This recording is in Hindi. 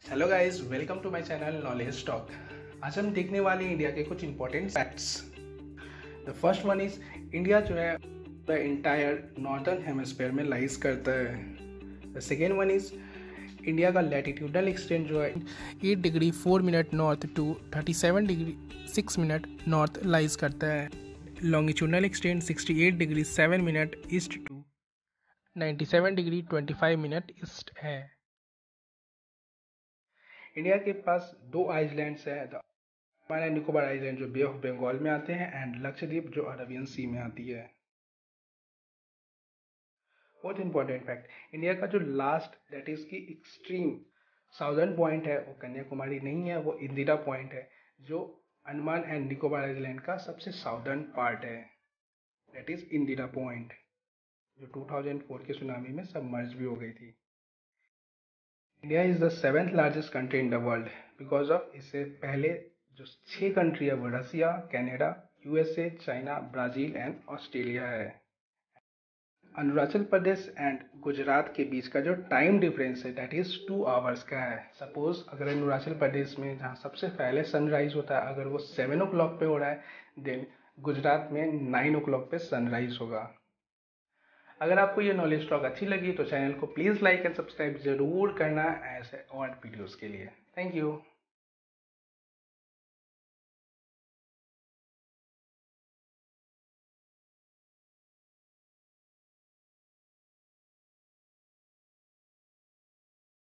Hello guys, welcome to my channel knowledge talk. आज हम देखने वाले हैं इंडिया के कुछ important facts. The first one is India जो है द इंटायर नॉर्दर्न हेमिस्फीयर में लाइज करता है। The second one is India का लैटिट्यूडनल एक्सटेंट जो है 8 degree 4 minute north to 37 degree 6 minute north lies करता है। Longitudinal extent 68 degree 7 minute east to 97 degree 25 minute east है। इंडिया के पास दो आइलैंड्स है, अंडमान एंड निकोबार आइलैंड जो बे ऑफ बंगाल में आते हैं एंड लक्षद्वीप जो अरबियन सी में आती है। बहुत इंपॉर्टेंट फैक्ट, इंडिया का जो लास्ट दैट इज की एक्सट्रीम साउदर्न पॉइंट है वो कन्याकुमारी नहीं है, वो इंदिरा पॉइंट है जो अंडमान एंड निकोबार आइलैंड का सबसे साउदर्न पार्ट है। दैट इज इंदिरा पॉइंट जो 2004 के सुनामी में सबमर्ज भी हो गई थी। India is the 7th largest country in the world because of इससे पहले जो 6 कंट्री है वो Russia, Canada, USA, China, Brazil and Australia है। अरुणाचल प्रदेश एंड गुजरात के बीच का जो टाइम डिफरेंस है दैट इज़ 2 आवर्स का है। सपोज अगर अरुणाचल प्रदेश में जहाँ सबसे पहले सनराइज होता है अगर वो 7 o'clock पे हो रहा है, देन गुजरात में 9 o'clock पे सनराइज होगा। अगर आपको ये नॉलेज टॉक अच्छी लगी तो चैनल को प्लीज़ लाइक एंड सब्सक्राइब जरूर करना ऐसे और वीडियोज़ के लिए। Thank you.